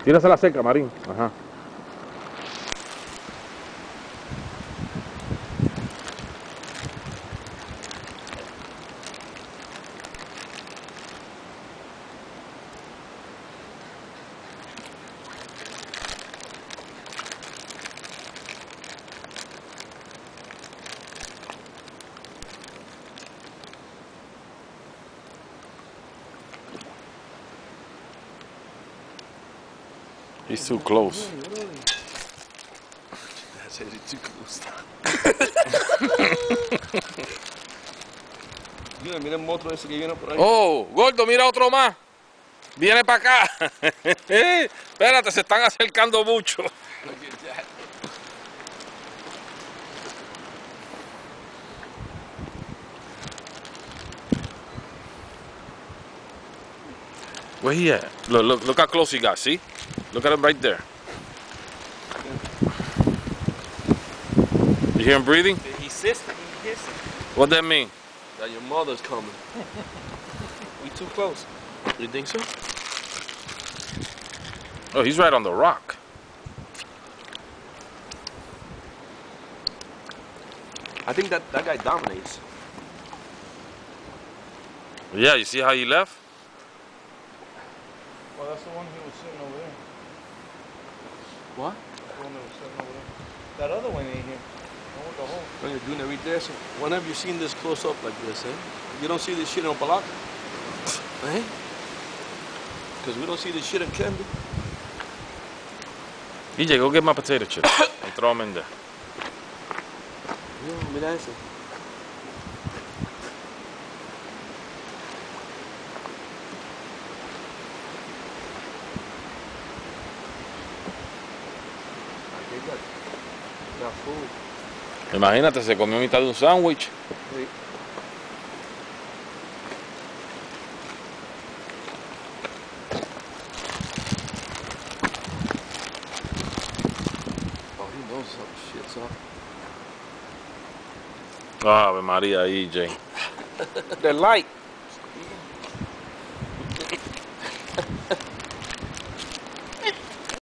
Tírasela seca, Marín. Ajá. He's too close. That's it, he's too close. Mira, mira el monstruo ese que viene por ahí. Oh, gordo, mira otro más. Viene para acá. Espérate, se están acercando mucho. Look at that. Where he at? Look how close he got, see? Look at him right there. You hear him breathing? He's hissing. What that mean? That your mother's coming. We too close. You think so? Oh, he's right on the rock. I think that guy dominates. Yeah, you see how he left? Well, that's the one who was sitting over there. What? That's the one that was sitting over there. That other one ain't here. The one with the hole. When you're doing it right there, so when have you seen this close up like this, eh? You don't see this shit in Opalaca? Eh? Because we don't see this shit in Candy. DJ, go get my potato chips and throw them in there. Yeah, mira ese. Got food. Imagínate, se comió mitad de un sándwich. Sí. Oh, he knows some shit's up. Ave María, EJ. The light.